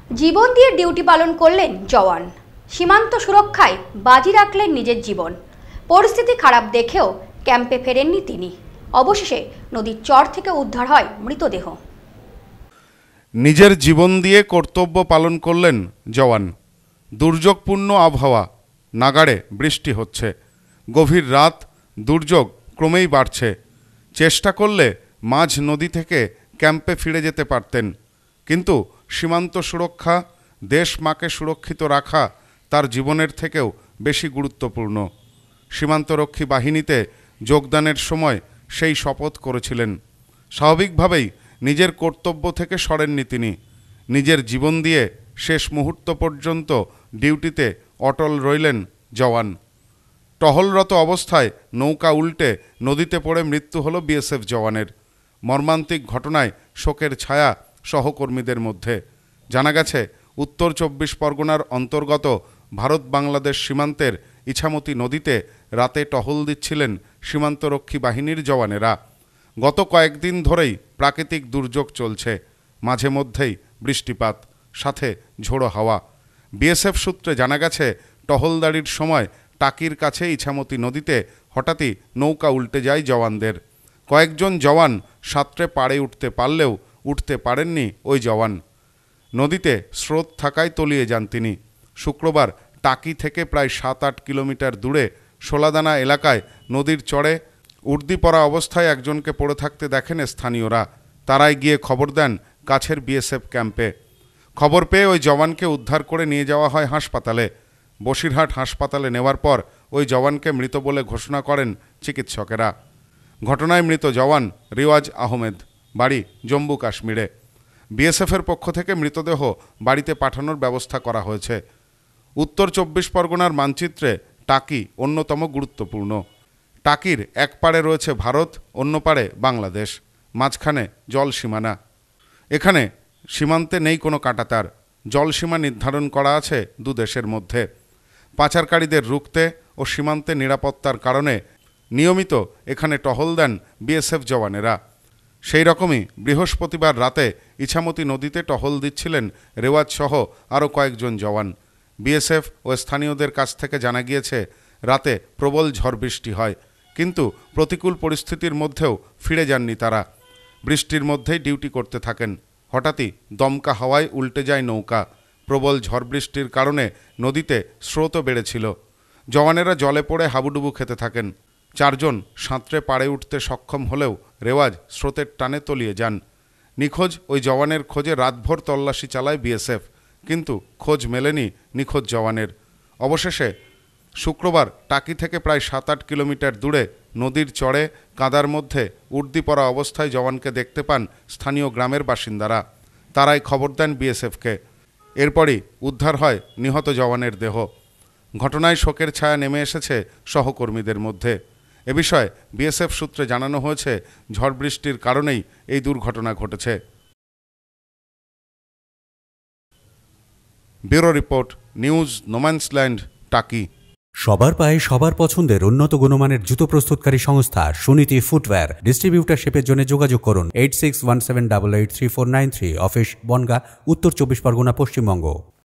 জীবন দিয়ে ডিউটি পালন করলেন জওয়ান। সীমান্ত সুরক্ষায় বাজি রাখলেন নিজের জীবন। পরিস্থিতি খারাপ দেখেও ক্যাম্পে ফেরেননি তিনি। অবশেষে নদীর চর থেকে উদ্ধার হয় মৃতদেহ। নিজের জীবন দিয়ে কর্তব্য পালন করলেন জওয়ান। দুর্যোগপূর্ণ আবহাওয়া, নাগাড়ে বৃষ্টি হচ্ছে, গভীর রাত, দুর্যোগ ক্রমেই বাড়ছে। চেষ্টা করলে মাঝ নদী থেকে ক্যাম্পে ফিরে যেতে পারতেন, কিন্তু সীমান্ত সুরক্ষা, দেশ মাকে সুরক্ষিত রাখা তার জীবনের থেকেও বেশি গুরুত্বপূর্ণ। সীমান্তরক্ষী বাহিনীতে যোগদানের সময় সেই শপথ করেছিলেন। স্বাভাবিকভাবেই নিজের কর্তব্য থেকে সরেননি তিনি। নিজের জীবন দিয়ে শেষ মুহূর্ত পর্যন্ত ডিউটিতে অটল রইলেন জওয়ান। টহলরত অবস্থায় নৌকা উল্টে নদীতে পড়ে মৃত্যু হলো বিএসএফ জওয়ানের। মর্মান্তিক ঘটনায় শোকের ছায়া সহকর্মীদের মধ্যে। জানা গেছে, উত্তর 24 পরগনার অন্তর্গত ভারত বাংলাদেশ সীমান্তের ইছামতি নদীতে রাতে টহল দিচ্ছিলেন সীমান্তরক্ষী বাহিনীর জওয়ানেরা। গত কয়েকদিন ধরেই প্রাকৃতিক দুর্যোগ চলছে, মাঝে মধ্যেই বৃষ্টিপাত, সাথে ঝোড়ো হাওয়া। বিএসএফ সূত্রে জানা গেছে, টহলদারির সময় টাকির কাছে ইছামতি নদীতে হঠাৎই নৌকা উল্টে যায় জওয়ানদের। কয়েকজন জওয়ান সাঁতরে পাড়ে উঠতে পারলেও উঠতে পারেননি ওই জওয়ান। নদীতে স্রোত থাকায় তলিয়ে যান তিনি। শুক্রবার টাকি থেকে প্রায় 7-8 কিলোমিটার দূরে সোলাদানা এলাকায় নদীর চরে উর্দি পরা অবস্থায় একজনকে পড়ে থাকতে দেখেন স্থানীয়রা। তারাই গিয়ে খবর দেন কাছের বিএসএফ ক্যাম্পে। খবর পেয়ে ওই জওয়ানকে উদ্ধার করে নিয়ে যাওয়া হয় হাসপাতালে। বসিরহাট হাসপাতালে নেওয়ার পর ওই জওয়ানকে মৃত বলে ঘোষণা করেন চিকিৎসকেরা। ঘটনায় মৃত জওয়ান রিওয়াজ আহমেদ, বাড়ি জম্মু কাশ্মীরে। বিএসএফের পক্ষ থেকে মৃতদেহ বাড়িতে পাঠানোর ব্যবস্থা করা হয়েছে। উত্তর 24 পরগনার মানচিত্রে টাকি অন্যতম গুরুত্বপূর্ণ। টাকির এক পাড়ে রয়েছে ভারত, অন্য পাড়ে বাংলাদেশ, মাঝখানে জল সীমানা। এখানে সীমান্তে নেই কোনো কাঁটাতার। জলসীমা নির্ধারণ করা আছে দু দেশের মধ্যে। পাচারকারীদের রুখতে ও সীমান্তে নিরাপত্তার কারণে নিয়মিত এখানে টহল দেন বিএসএফ জওয়ানেরা। সেই রকমই বৃহস্পতিবার রাতে ইছামতি নদীতে টহল দিচ্ছিলেন রেওয়াজ সহ আরও কয়েকজন জওয়ান। বিএসএফ ও স্থানীয়দের কাছ থেকে জানা গিয়েছে, রাতে প্রবল ঝড় বৃষ্টি হয়, কিন্তু প্রতিকূল পরিস্থিতির মধ্যেও ফিরে যাননি তারা। বৃষ্টির মধ্যেই ডিউটি করতে থাকেন। হঠাৎই দমকা হাওয়ায় উল্টে যায় নৌকা। প্রবল ঝড় বৃষ্টির কারণে নদীতে স্রোতও বেড়েছিল। জওয়ানেরা জলে পড়ে হাবুডুবু খেতে থাকেন। 4 জন সাঁতরে পাড়ে উঠতে সক্ষম হলেও রেওয়াজ স্রোতের টানে তলিয়ে যান। নিখোঁজ ওই জওয়ানের খোঁজে রাতভর তল্লাশি চালায় বিএসএফ, কিন্তু খোঁজ মেলেনি নিখোঁজ জওয়ানের। অবশেষে শুক্রবার টাকি থেকে প্রায় 7-8 কিলোমিটার দূরে নদীর চরে কাদার মধ্যে উর্দি পরা অবস্থায় জওয়ানকে দেখতে পান স্থানীয় গ্রামের বাসিন্দারা। তারাই খবর দেন বিএসএফকে। এরপরই উদ্ধার হয় নিহত জওয়ানের দেহ। ঘটনায় শোকের ছায়া নেমে এসেছে সহকর্মীদের মধ্যে। এ বিষয়ে বিএসএফ সূত্রে জানানো হয়েছে, ঝড় বৃষ্টির কারণেই এই দুর্ঘটনা ঘটেছে। ব্যুরো রিপোর্ট, নিউজ নোম্যান্সল্যান্ড, টাকি। সবার পায়ে সবার পছন্দের উন্নত গুণমানের জুতো প্রস্তুতকারী সংস্থা সুনীতি ফুটওয়্যার। ডিস্ট্রিবিউটারশিপের জন্য যোগাযোগ করুন 8617883493। অফিস বনগাঁ, উত্তর 24 পরগনা, পশ্চিমবঙ্গ।